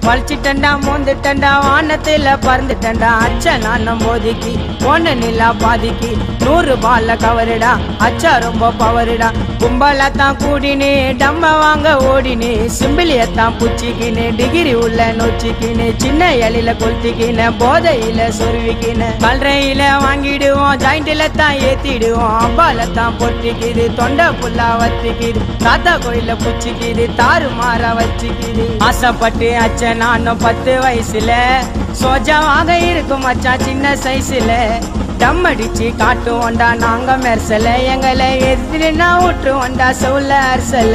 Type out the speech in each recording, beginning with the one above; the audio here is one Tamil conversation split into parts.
வலிச்சிட்டண்டா மோந்துட்டண்டா வானத்துல பறந்துட்டண்டா அச்சா நானும் போதிக்கு ஒன்னு நிலா பாதிக்கு 100 ரூபாய்ல கவருடா அச்சா ரொம்ப பவருடா கும்பலத்தான் கூடினே டம்ம வாங்க ஓடினே சிம்பிளியத்தான் புச்சிக்கினே டிகிரி உள்ள நொச்சிக்கினே சின்ன இலையில கொளுத்திக்கின போதையில சொருவிக்கின கல்றையில வாங்கிடுவோம் ஜாயிண்டில தான் ஏத்திடுவோம் அம்பால தான் பொட்டிக்குது தொண்டை புல்லா வத்திக்குது தாத்தா கோயில புச்சிக்குது தாறு மாற வச்சுக்குது ஆசைப்பட்டு அச்ச நானும் 10 வயசுல சோஜாவாக இருக்கும் மச்சான் சின்ன சைஸ்ல டம் அடிச்சு காட்டுவோண்டா நாங்க மெர்சல எங்களை எதிரினா விட்டுருவோண்டா சவுல அரசல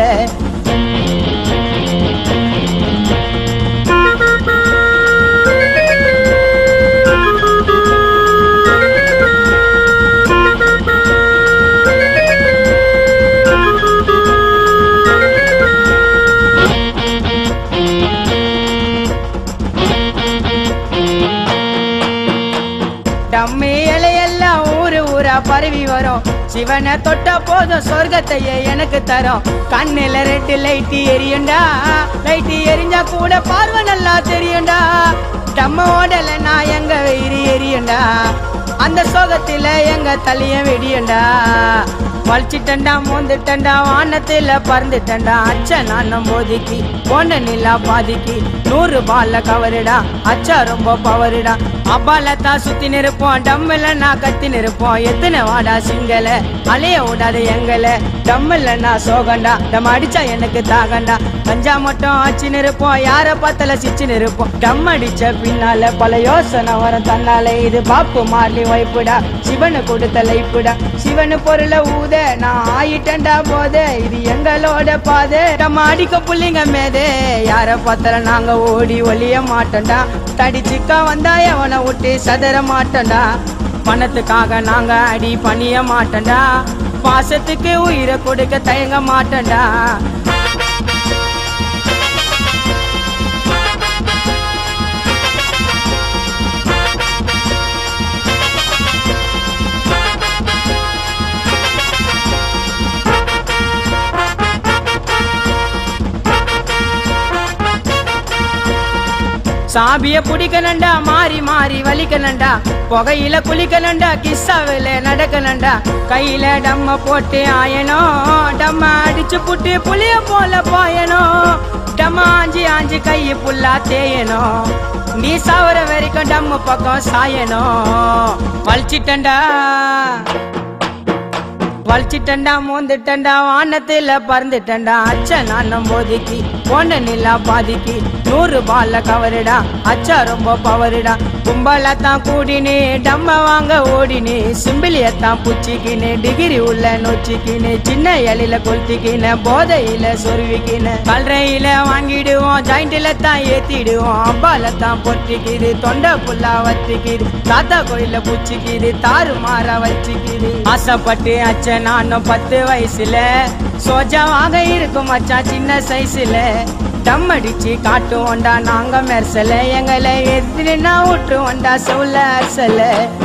டம்மி இலையெல்லாம் ஊரு ஊரா பரவி வரும் சிவனை தொட்ட போதும் சொர்க்கத்தையே எனக்கு தரும் கண்ணில 2 லைட் எரியுண்டா லைட் எரிஞ்சா கூட பார்வை நல்லா தெரியுண்டா டம்ம ஓடல நான் எங்க வெயிரி எரியுண்டா அந்த சோகத்தில எங்க தலைய வெடியுண்டா வலிச்சிட்டண்டா மோந்துட்டண்டா வானத்துல பறந்துட்டண்டா அச்சா நானும் போதிக்கு ஒன்னு நிலா பாதிக்கு 100 ரூபாய்ல கவருடா அச்சா ரொம்ப பவருடா அப்பாலத்தான் சுத்தி நிற்போம் டம்மில் நான் கத்தி நிற்போம் எத்தனை வாடா சிங்கல அலைய விடாத எங்கல டம்மில் நான் சோகண்டா டம் அடிச்சா எனக்கு தாகண்டா கஞ்சா மட்டும் ஆச்சு நிற்போம் யார பார்த்தல சிச்சு நிற்போம் டம் அடிச்ச பின்னால பல யோசனை வரும் தன்னால இது பாப்பு மாறலி வைப்புடா சிவனு கொடுத்த லைப்புடா சிவனு பொருளை ஊத நான் ஆயிட்டண்டா போதே இது எங்களோட பாதை நம்ம அடிக்க புள்ளிங்க மேதே யார பார்த்தல நாங்க ஓடி ஒளிய மாட்டோண்டா தடிச்சிக்கா வந்தா எவனை விட்டு சதற மாட்டோண்டா பணத்துக்காக நாங்க அடி பணிய மாட்டோண்டா பாசத்துக்கு உயிரை கொடுக்க தயங்க மாட்டோண்டா சாபிய புடிக்கணுண்டா மாறி மாறி வலிக்கணுண்டா புகையில குளிக்கணுண்டா கிஸ்ஸாவில நடக்கணுண்டா கையில டம்ம போட்டு ஆயணும் டம்ம அடிச்சு புட்டு புளிய போல பாயணும் டம்ம ஆஞ்சி ஆஞ்சி கையை புல்லா தேயணும் நீ சாவர வரைக்கும் டம்ம பக்கம் சாயணும் வலிச்சிட்டண்டா மோந்துட்டண்டா வானத்துல பறந்துட்டண்டா அச்சா நானும் போதிக்கு ஒன்னு நிலா பாதிக்கு 100 ரூபாய்ல கவருடா அச்சா ரொம்ப பவருடா கும்பலத்தான் கூடினே டம்ம வாங்க ஓடினே சிம்பிளியத்தான் புச்சிக்கினே டிகிரி உள்ள நொச்சிக்கினே சின்ன இலையில கொளுத்திக்கின போதையில சொருவிக்கின கல்றையில வாங்கிடுவோம் ஜாயிண்டில தான் ஏத்திடுவோம் அம்பால தான் பொட்டிக்குது தொண்டை புல்லா வத்திக்குது தாத்தா கோயில புச்சிக்குது தாறு மாற வச்சுக்குது ஆசைப்பட்டு அச்ச நானும் 10 வயசுல சோஜாவாக இருக்கும் மச்சான் சின்ன சைஸ்ல டம் அடிச்சு காட்டுவோண்டா நாங்க மெர்சல எங்களை எதிரினா விட்டுருவோண்டா சவுல அரசல